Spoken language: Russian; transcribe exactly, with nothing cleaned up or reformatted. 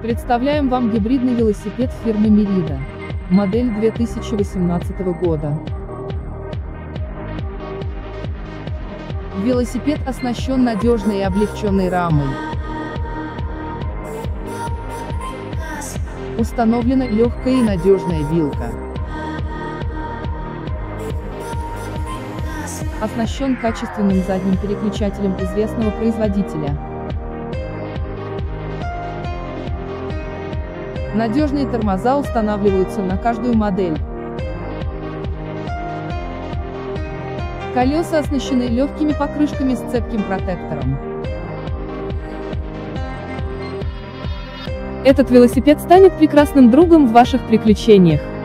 Представляем вам гибридный велосипед фирмы Merida. Модель две тысячи восемнадцатого года. Велосипед оснащен надежной и облегченной рамой. Установлена легкая и надежная вилка. Оснащен качественным задним переключателем известного производителя. Надежные тормоза устанавливаются на каждую модель. Колеса оснащены легкими покрышками с цепким протектором. Этот велосипед станет прекрасным другом в ваших приключениях.